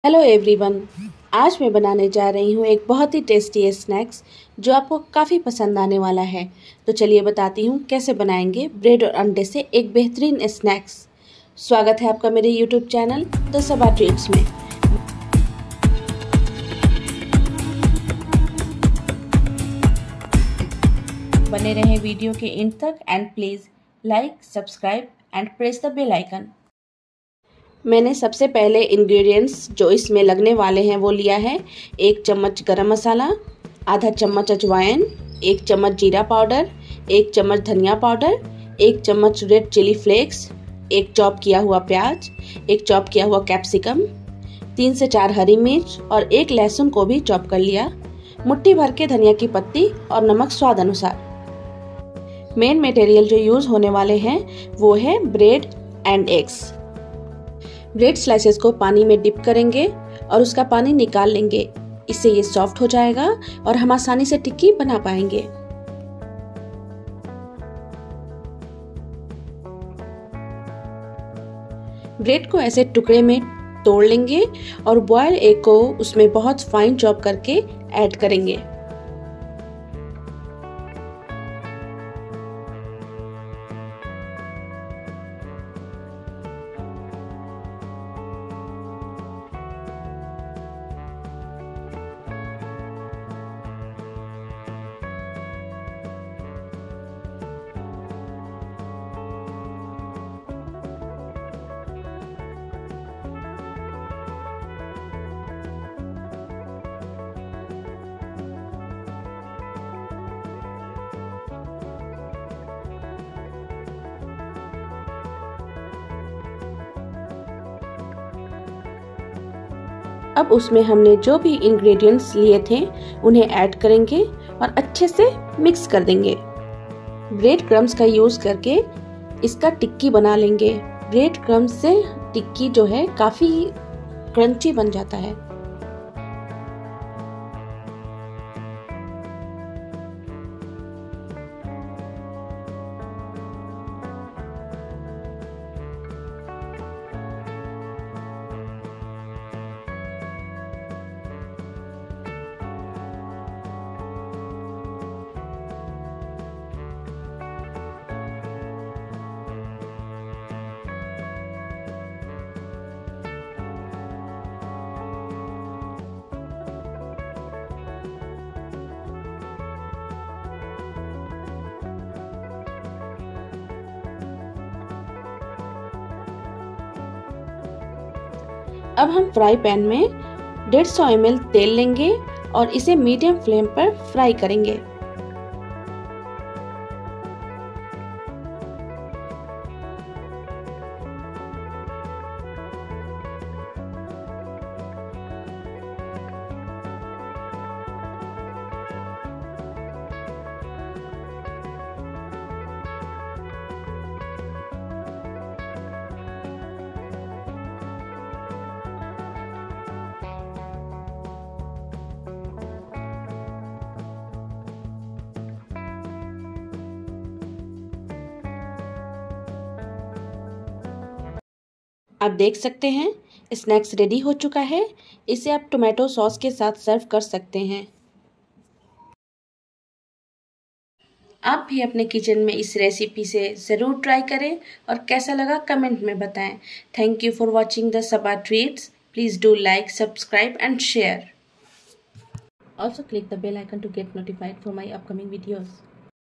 Hello everyone. आज मैं बनाने जा रही हूँ एक बहुत ही टेस्टी स्नैक्स जो आपको काफ़ी पसंद आने वाला है। तो चलिए बताती हूँ कैसे बनाएंगे ब्रेड और अंडे से एक बेहतरीन स्नैक्स। स्वागत है आपका मेरे YouTube channel the Saba treats में। बने रहें वीडियो के एंड तक and please like, subscribe and press the bell icon. मैंने सबसे पहले इंग्रेडिएंट्स जो इसमें लगने वाले हैं वो लिया है 1 चम्मच गरम मसाला, आधा चम्मच अजवाइन, 1 चम्मच जीरा पाउडर, 1 चम्मच धनिया पाउडर, 1 चम्मच रेड चिली फ्लेक्स, 1 चॉप किया हुआ प्याज, 1 चॉप किया हुआ कैप्सिकम, 3 से 4 हरी मिर्च और 1 लहसुन को भी चॉप कर लिया, मुट्ठी भर के धनिया की पत्ती और नमक स्वाद अनुसार। मेन मटेरियल जो यूज होने वाले हैं वो है bread and eggs. Bread slices को पानी में डिप करेंगे और उसका पानी निकाल लेंगे। इससे ये सॉफ्ट हो जाएगा और हम आसानी से टिक्की बना पाएंगे। ब्रेड को ऐसे टुकड़े में तोड़ लेंगे और बॉयल एग को उसमें बहुत फाइन चॉप करके ऐड करेंगे। अब उसमें हमने जो भी इंग्रेडिएंट्स लिए थे उन्हें ऐड करेंगे और अच्छे से मिक्स कर देंगे। ब्रेड क्रम्स का यूज करके इसका टिक्की बना लेंगे। ब्रेड क्रम्स से टिक्की जो है काफी क्रंची बन जाता है। अब हम फ्राई पैन में 150 ml तेल लेंगे और इसे मीडियम फ्लेम पर फ्राई करेंगे। आप देख सकते हैं स्नैक्स रेडी हो चुका है। इसे आप टोमेटो सॉस के साथ सर्व कर सकते हैं। आप भी अपने किचन में इस रेसिपी से ज़रूर ट्राई करें और कैसा लगा कमेंट में बताएं। Thank you for watching the Saba treats. Please do like, subscribe and share. Also click the bell icon to get notified for my upcoming videos.